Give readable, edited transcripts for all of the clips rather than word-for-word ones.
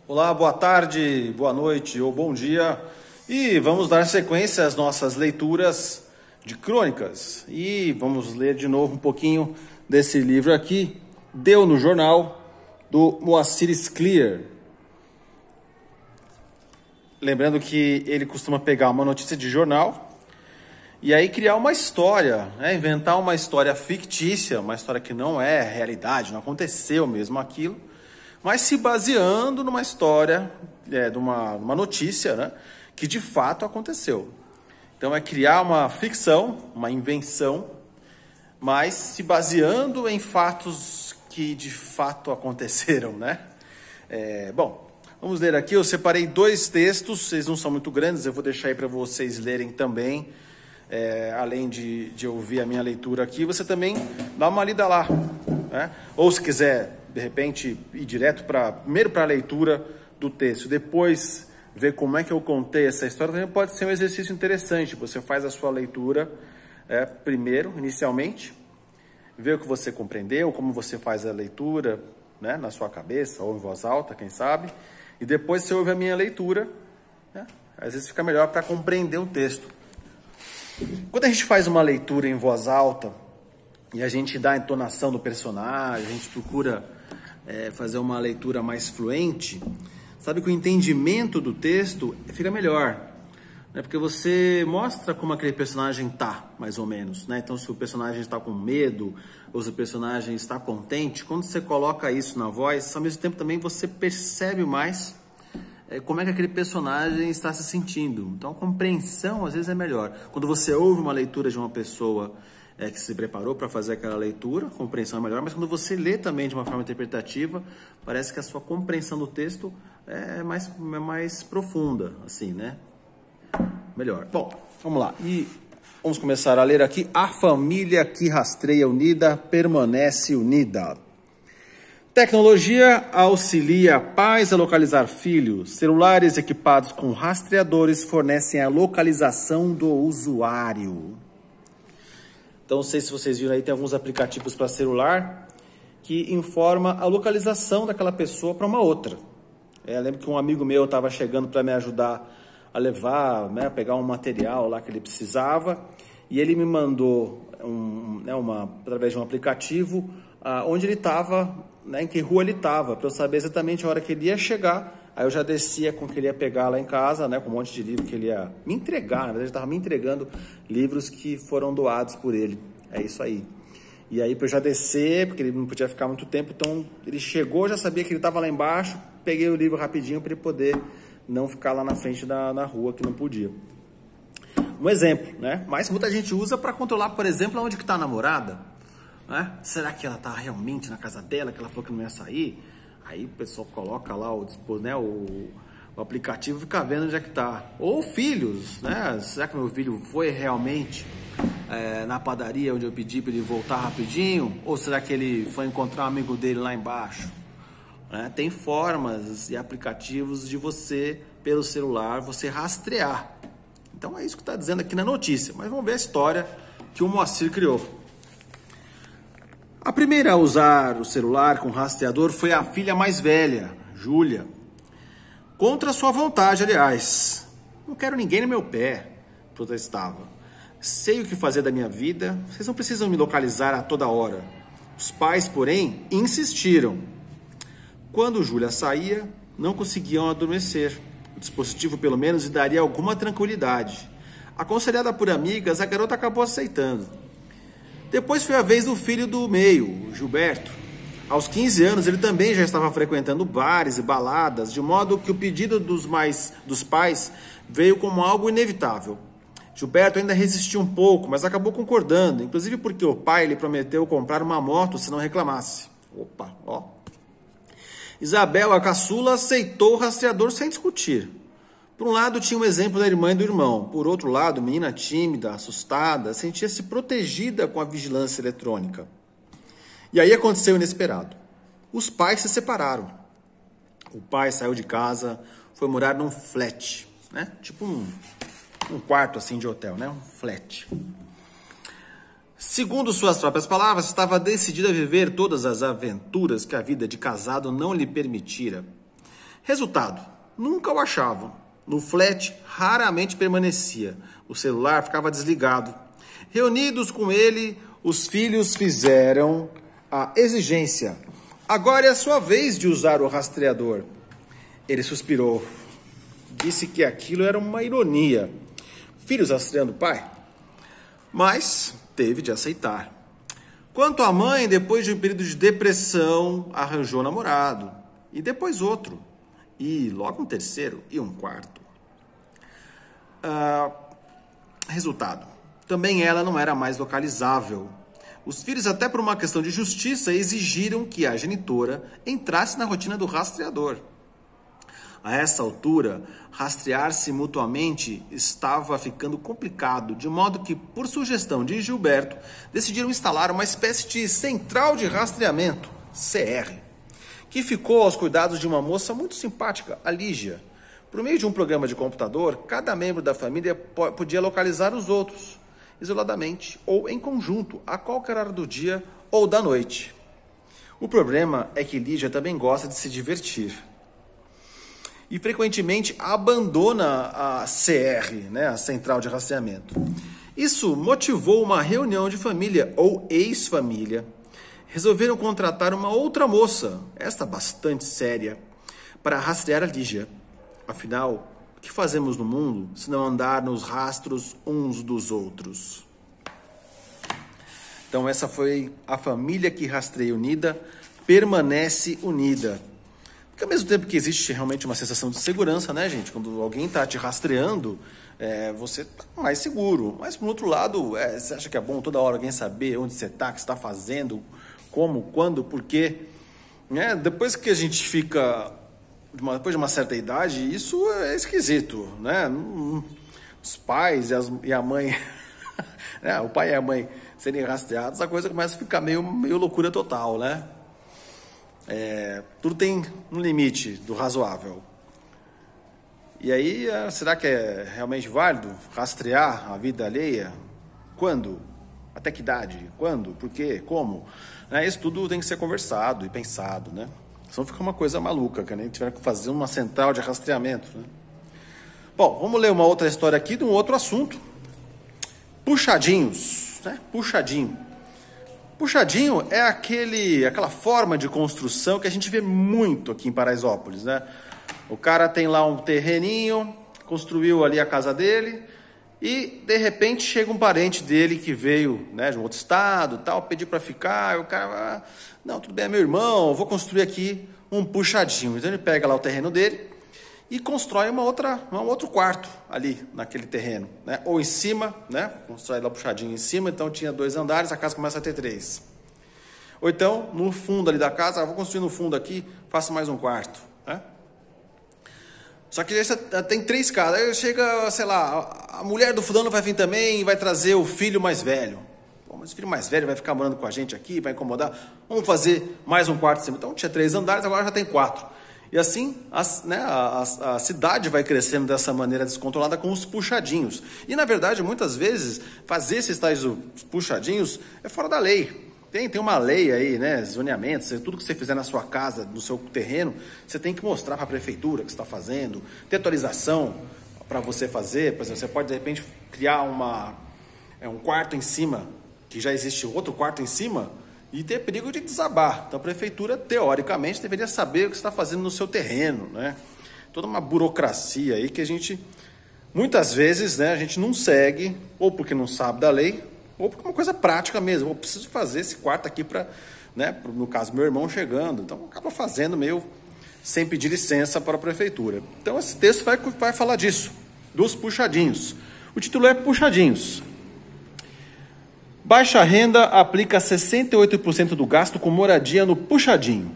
Olá, boa tarde, boa noite ou bom dia. E vamos dar sequência às nossas leituras de crônicas. E vamos ler de novo um pouquinho desse livro aqui, Deu no Jornal, do Moacir Scliar. Lembrando que ele costuma pegar uma notícia de jornal e aí criar uma história, inventar uma história fictícia, uma história que não é realidade, não aconteceu mesmo aquilo, mas se baseando numa história, de uma notícia, né, que de fato aconteceu. Então é criar uma ficção, uma invenção, mas se baseando em fatos que de fato aconteceram, né? Bom, vamos ler aqui. Eu separei dois textos, eles não são muito grandes, eu vou deixar aí para vocês lerem também. Além de ouvir a minha leitura aqui, você também dá uma lida lá, né? Ou se quiser, de repente, ir direto primeiro para a leitura do texto, depois ver como é que eu contei essa história, também pode ser um exercício interessante. Você faz a sua leitura primeiro, inicialmente, vê o que você compreendeu, como você faz a leitura, né, na sua cabeça, ou em voz alta, quem sabe, e depois você ouve a minha leitura, né? Às vezes fica melhor para compreender o texto. Quando a gente faz uma leitura em voz alta e a gente dá a entonação do personagem, a gente procura fazer uma leitura mais fluente, sabe que o entendimento do texto fica melhor, né? Porque você mostra como aquele personagem está, mais ou menos, né? Então, se o personagem está com medo ou se o personagem está contente, quando você coloca isso na voz, ao mesmo tempo também você percebe mais como é que aquele personagem está se sentindo. Então, a compreensão às vezes é melhor. Quando você ouve uma leitura de uma pessoa que se preparou para fazer aquela leitura, a compreensão é melhor, mas quando você lê também de uma forma interpretativa, parece que a sua compreensão do texto é mais profunda, assim, né? Melhor. Bom, vamos lá. E vamos começar a ler aqui. A família que rastreia unida permanece unida. Tecnologia auxilia pais a localizar filhos. Celulares equipados com rastreadores fornecem a localização do usuário. Então, não sei se vocês viram aí, tem alguns aplicativos para celular que informa a localização daquela pessoa para uma outra. Eu lembro que um amigo meu estava chegando para me ajudar a levar, né, pegar um material lá que ele precisava, e ele me mandou através de um aplicativo onde ele estava, né, em que rua ele estava, para eu saber exatamente a hora que ele ia chegar. Aí eu já descia com o que ele ia pegar lá em casa, né, com um monte de livro que ele ia me entregar. Na verdade, ele estava me entregando livros que foram doados por ele. É isso aí. E aí, para eu já descer, porque ele não podia ficar muito tempo, então ele chegou, eu já sabia que ele estava lá embaixo, peguei o livro rapidinho para ele poder não ficar lá na frente na rua, que não podia. Um exemplo, né? Mas muita gente usa para controlar, por exemplo, onde que está a namorada, né? Será que ela está realmente na casa dela, que ela falou que não ia sair? Aí o pessoal coloca lá o aplicativo e fica vendo onde é que está. Ou filhos, né? Será que meu filho foi realmente na padaria onde eu pedi para ele voltar rapidinho? Ou será que ele foi encontrar um amigo dele lá embaixo? Tem formas e aplicativos de você, pelo celular, você rastrear. Então é isso que está dizendo aqui na notícia. Mas vamos ver a história que o Moacir criou. A primeira a usar o celular com rastreador foi a filha mais velha, Júlia. Contra sua vontade, aliás. Não quero ninguém no meu pé, protestava. Sei o que fazer da minha vida, vocês não precisam me localizar a toda hora. Os pais, porém, insistiram. Quando Júlia saía, não conseguiam adormecer. O dispositivo, pelo menos, lhe daria alguma tranquilidade. Aconselhada por amigas, a garota acabou aceitando. Depois foi a vez do filho do meio, Gilberto. Aos 15 anos, ele também já estava frequentando bares e baladas, de modo que o pedido dos pais veio como algo inevitável. Gilberto ainda resistiu um pouco, mas acabou concordando, inclusive porque o pai lhe prometeu comprar uma moto se não reclamasse. Opa, ó. Isabel, a caçula, aceitou o rastreador sem discutir. Por um lado, tinha um exemplo da irmã e do irmão. Por outro lado, menina tímida, assustada, sentia-se protegida com a vigilância eletrônica. E aí aconteceu o inesperado. Os pais se separaram. O pai saiu de casa, foi morar num flat, né? Tipo um quarto assim de hotel, né? Um flat. Segundo suas próprias palavras, estava decidida a viver todas as aventuras que a vida de casado não lhe permitira. Resultado, nunca o achavam. No flat, raramente permanecia. O celular ficava desligado. Reunidos com ele, os filhos fizeram a exigência. Agora é a sua vez de usar o rastreador. Ele suspirou. Disse que aquilo era uma ironia. Filhos rastreando o pai? Mas teve de aceitar. Quanto à mãe, depois de um período de depressão, arranjou namorado. E depois outro. E logo um terceiro e um quarto. Resultado. Também ela não era mais localizável. Os filhos, até por uma questão de justiça, exigiram que a genitora entrasse na rotina do rastreador. A essa altura, rastrear-se mutuamente estava ficando complicado, de modo que, por sugestão de Gilberto, decidiram instalar uma espécie de central de rastreamento, CR, que ficou aos cuidados de uma moça muito simpática, a Lígia. Por meio de um programa de computador, cada membro da família podia localizar os outros, isoladamente ou em conjunto, a qualquer hora do dia ou da noite. O problema é que Lígia também gosta de se divertir. E frequentemente abandona a CR, né, a Central de Rastreamento. Isso motivou uma reunião de família ou ex-família. Resolveram contratar uma outra moça, esta bastante séria, para rastrear a Lígia. Afinal, o que fazemos no mundo se não andar nos rastros uns dos outros? Então essa foi a família que rastreia unida, permanece unida. Porque ao mesmo tempo que existe realmente uma sensação de segurança, né, gente? Quando alguém está te rastreando, você está mais seguro. Mas, por outro lado, você acha que é bom toda hora alguém saber onde você está, o que você está fazendo, como, quando, por quê? Né? Depois que a gente fica, depois de uma certa idade, isso é esquisito, né? Os pais e a mãe, né? O pai e a mãe serem rastreados, a coisa começa a ficar meio loucura total, né? Tudo tem um limite do razoável. E aí, será que é realmente válido rastrear a vida alheia? Quando? Até que idade? Quando? Por quê? Como? Isso tudo tem que ser conversado e pensado, né? Senão fica uma coisa maluca, que a gente tiver que fazer uma central de rastreamento, né? Bom, vamos ler uma outra história aqui de um outro assunto. Puxadinhos, né? Puxadinho. Puxadinho é aquela forma de construção que a gente vê muito aqui em Paraisópolis, né? O cara tem lá um terreninho, construiu ali a casa dele e, de repente, chega um parente dele que veio, né, de um outro estado, tal, pediu para ficar, e o cara, não, tudo bem, é meu irmão, eu vou construir aqui um puxadinho. Então ele pega lá o terreno dele e constrói um outro quarto ali naquele terreno, né? Ou em cima, né? Constrói lá puxadinho em cima, então tinha 2 andares, a casa começa a ter 3. Ou então, no fundo ali da casa, vou construir no fundo aqui, faço mais um quarto, né? Só que aí você tem 3 casas, aí chega, sei lá, a mulher do fulano vai vir também e vai trazer o filho mais velho. Bom, mas o filho mais velho vai ficar morando com a gente aqui, vai incomodar, vamos fazer mais um quarto em cima. Então tinha 3 andares, agora já tem 4. E assim, a cidade vai crescendo dessa maneira descontrolada com os puxadinhos. E, na verdade, muitas vezes, fazer esses tais puxadinhos é fora da lei. Tem uma lei aí, né? Zoneamentos, tudo que você fizer na sua casa, no seu terreno, você tem que mostrar para a prefeitura que você está fazendo, ter autorização para você fazer. Por exemplo, você pode, de repente, criar um quarto em cima, que já existe outro quarto em cima, e ter perigo de desabar. Então a prefeitura, teoricamente, deveria saber o que está fazendo no seu terreno, né? Toda uma burocracia aí que a gente, muitas vezes, né, a gente não segue, ou porque não sabe da lei, ou porque é uma coisa prática mesmo. Eu preciso fazer esse quarto aqui para, né, no caso, meu irmão chegando. Então acaba fazendo meio sem pedir licença para a prefeitura. Então esse texto vai falar disso, dos puxadinhos. O título é Puxadinhos. Baixa renda aplica 68% do gasto com moradia no puxadinho.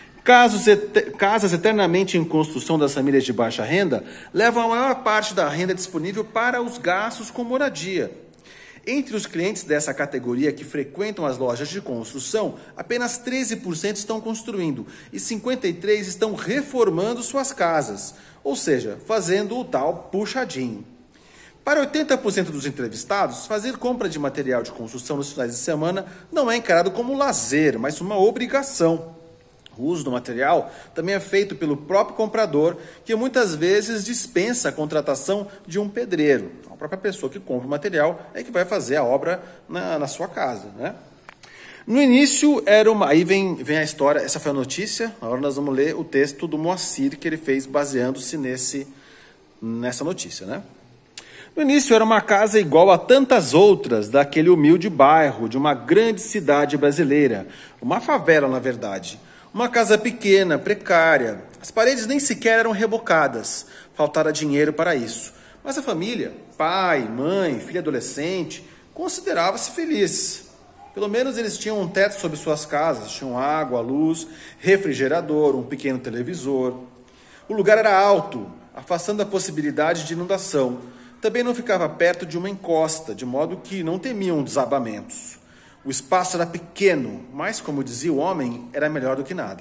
Casas eternamente em construção das famílias de baixa renda levam a maior parte da renda disponível para os gastos com moradia. Entre os clientes dessa categoria que frequentam as lojas de construção, apenas 13% estão construindo e 53% estão reformando suas casas, ou seja, fazendo o tal puxadinho. Para 80% dos entrevistados, fazer compra de material de construção nos finais de semana não é encarado como lazer, mas uma obrigação. O uso do material também é feito pelo próprio comprador, que muitas vezes dispensa a contratação de um pedreiro. A própria pessoa que compra o material é que vai fazer a obra na sua casa, né? No início era uma... Aí vem a história, essa foi a notícia, agora nós vamos ler o texto do Moacir que ele fez baseando-se nessa notícia, né? No início era uma casa igual a tantas outras daquele humilde bairro de uma grande cidade brasileira, uma favela na verdade. Uma casa pequena, precária, as paredes nem sequer eram rebocadas, faltara dinheiro para isso. Mas a família, pai, mãe, filho adolescente, considerava-se feliz. Pelo menos eles tinham um teto sobre suas casas, tinham água, luz, refrigerador, um pequeno televisor. O lugar era alto, afastando a possibilidade de inundação. Também não ficava perto de uma encosta, de modo que não temiam desabamentos. O espaço era pequeno, mas, como dizia o homem, era melhor do que nada.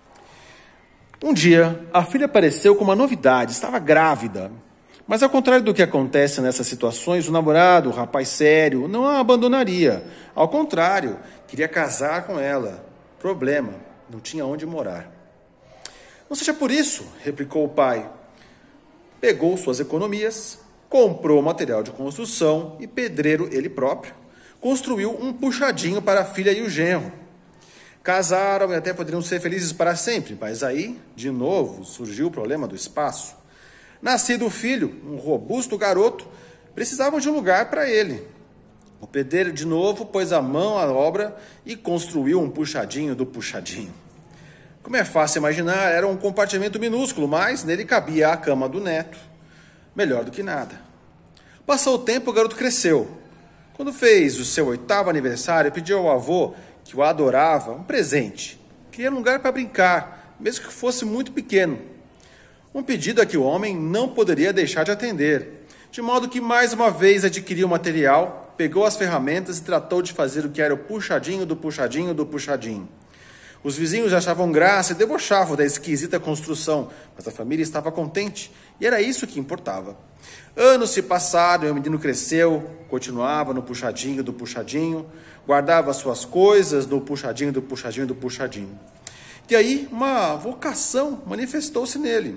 Um dia, a filha apareceu com uma novidade, estava grávida. Mas, ao contrário do que acontece nessas situações, o namorado, o rapaz sério, não a abandonaria. Ao contrário, queria casar com ela. Problema, não tinha onde morar. Não seja por isso, replicou o pai. Pegou suas economias, comprou material de construção e pedreiro ele próprio. Construiu um puxadinho para a filha e o genro. Casaram e até poderiam ser felizes para sempre, mas aí, de novo, surgiu o problema do espaço. Nascido o filho, um robusto garoto, precisavam de um lugar para ele. O pedreiro, de novo, pôs a mão à obra e construiu um puxadinho do puxadinho. Como é fácil imaginar, era um compartimento minúsculo, mas nele cabia a cama do neto. Melhor do que nada. Passou o tempo, o garoto cresceu. Quando fez o seu 8º aniversário, pediu ao avô, que o adorava, um presente. Queria um lugar para brincar, mesmo que fosse muito pequeno. Um pedido a que o homem não poderia deixar de atender. De modo que, mais uma vez, adquiriu o material, pegou as ferramentas e tratou de fazer o que era o puxadinho do puxadinho do puxadinho. Os vizinhos achavam graça e debochavam da esquisita construção, mas a família estava contente e era isso que importava. Anos se passaram e o menino cresceu, continuava no puxadinho do puxadinho, guardava suas coisas no puxadinho do puxadinho do puxadinho. E aí uma vocação manifestou-se nele.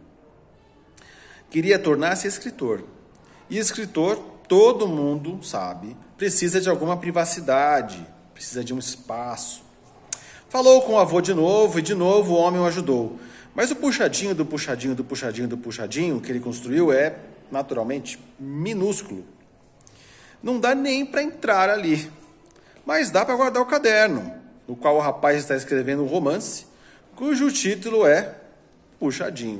Queria tornar-se escritor. E escritor, todo mundo sabe, precisa de alguma privacidade, precisa de um espaço. Falou com o avô de novo e de novo o homem o ajudou. Mas o puxadinho do puxadinho do puxadinho do puxadinho que ele construiu é, naturalmente, minúsculo. Não dá nem para entrar ali. Mas dá para guardar o caderno, no qual o rapaz está escrevendo um romance, cujo título é Puxadinho.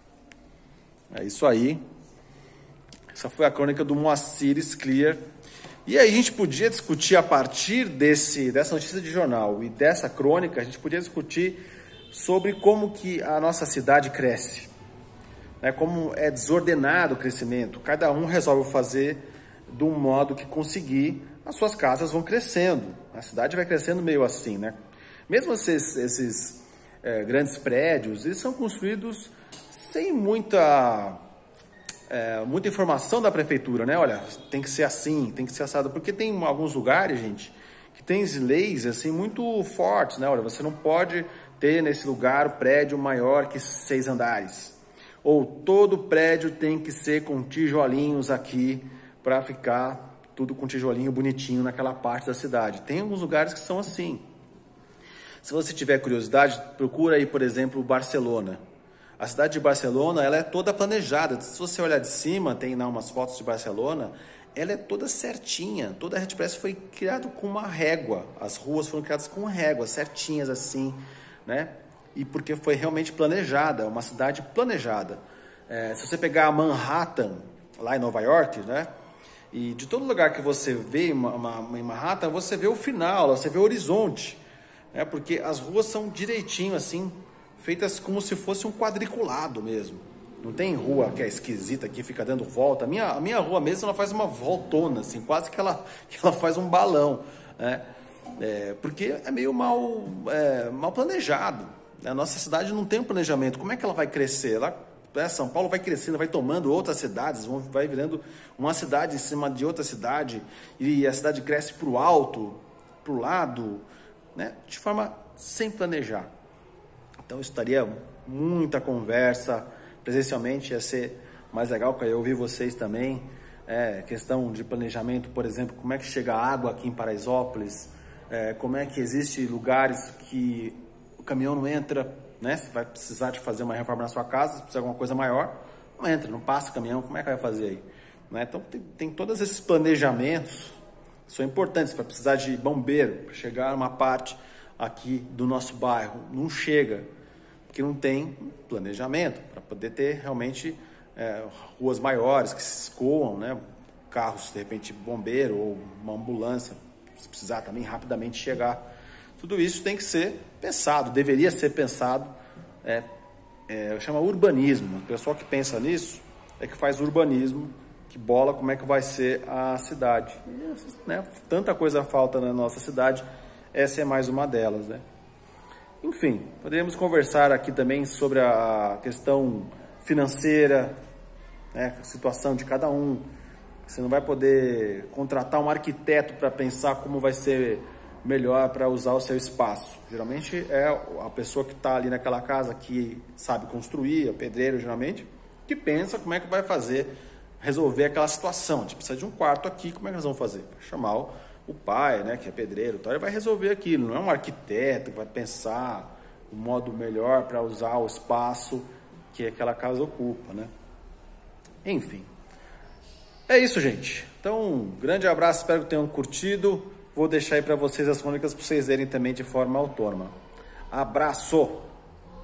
É isso aí. Essa foi a crônica do Moacir Scliar. E aí a gente podia discutir a partir dessa notícia de jornal e dessa crônica, a gente podia discutir sobre como que a nossa cidade cresce, né? Como é desordenado o crescimento. Cada um resolve fazer de um modo que conseguir, as suas casas vão crescendo. A cidade vai crescendo meio assim, né? Mesmo esses grandes prédios, eles são construídos sem muita informação da prefeitura, né? Olha, tem que ser assim, tem que ser assado. Porque tem alguns lugares, gente, que tem leis assim muito fortes, né? Olha, você não pode ter nesse lugar prédio maior que 6 andares. Ou todo prédio tem que ser com tijolinhos aqui para ficar tudo com tijolinho bonitinho naquela parte da cidade. Tem alguns lugares que são assim. Se você tiver curiosidade, procura aí, por exemplo, Barcelona. A cidade de Barcelona, ela é toda planejada. Se você olhar de cima, tem lá umas fotos de Barcelona, ela é toda certinha. Toda a rede express foi criada com uma régua. As ruas foram criadas com régua, certinhas assim, né? E porque foi realmente planejada, uma cidade planejada. Se você pegar a Manhattan, lá em Nova York, né? E de todo lugar que você vê em Manhattan, você vê o final, você vê o horizonte, né? Porque as ruas são direitinho assim, feitas como se fosse um quadriculado mesmo. Não tem rua que é esquisita, que fica dando volta. A minha rua mesmo, ela faz uma voltona, assim, quase que ela faz um balão, né? Porque é meio mal planejado. A nossa cidade não tem um planejamento. Como é que ela vai crescer? São Paulo vai crescendo, vai tomando outras cidades, vai virando uma cidade em cima de outra cidade, e a cidade cresce para o alto, para o lado, né? De forma sem planejar. Então isso daria muita conversa, presencialmente ia ser mais legal, para eu ouvir vocês também. Questão de planejamento, por exemplo, como é que chega a água aqui em Paraisópolis, como é que existe lugares que o caminhão não entra, né? Você vai precisar de fazer uma reforma na sua casa, se precisa de alguma coisa maior, não entra, não passa o caminhão, como é que vai fazer aí? Né? Então tem todos esses planejamentos, são importantes. Você vai precisar de bombeiro para chegar uma parte aqui do nosso bairro, não chega, porque não tem planejamento para poder ter realmente ruas maiores que se escoam, né? Carros, de repente, bombeiro ou uma ambulância, se precisar também rapidamente chegar. Tudo isso tem que ser pensado, deveria ser pensado, chama urbanismo. O pessoal que pensa nisso é que faz urbanismo, que bola como é que vai ser a cidade. E, né, tanta coisa falta na nossa cidade, essa é mais uma delas, né? Enfim, poderíamos conversar aqui também sobre a questão financeira, né, a situação de cada um. Você não vai poder contratar um arquiteto para pensar como vai ser melhor para usar o seu espaço. Geralmente é a pessoa que está ali naquela casa que sabe construir, é o pedreiro geralmente, que pensa como é que vai fazer, resolver aquela situação. A gente precisa de um quarto aqui, como é que nós vamos fazer? Chamar o pai, né, que é pedreiro, então ele vai resolver aquilo. Não é um arquiteto que vai pensar o modo melhor para usar o espaço que aquela casa ocupa, né? Enfim, é isso, gente. Então, um grande abraço, espero que tenham curtido. Vou deixar aí para vocês as crônicas para vocês verem também de forma autônoma. Abraço!